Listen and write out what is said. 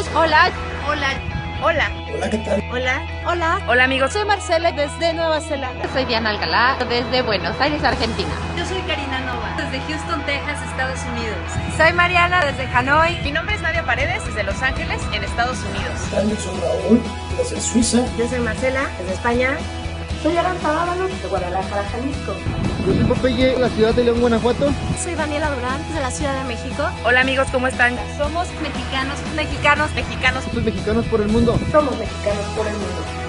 amigos, hola. Hola. Hola. Hola, ¿qué tal? Hola. Hola. Hola amigos. Soy Marcela desde Nueva Zelanda. Soy Diana Alcalá desde Buenos Aires, Argentina. Yo soy Karina Nova desde Houston, Texas, Estados Unidos. Soy Mariana desde Hanoi. Mi nombre es Nadia Paredes desde Los Ángeles, en Estados Unidos. Yo soy Raúl desde Suiza. Yo soy Marcela desde España. Soy Aranza Ábalos de Guadalajara, Jalisco. Yo soy Popeye, la ciudad de León, Guanajuato. Soy Daniela Durán, de la Ciudad de México. Hola amigos, ¿cómo están? Somos mexicanos. Mexicanos. Somos mexicanos por el mundo. Somos mexicanos por el mundo.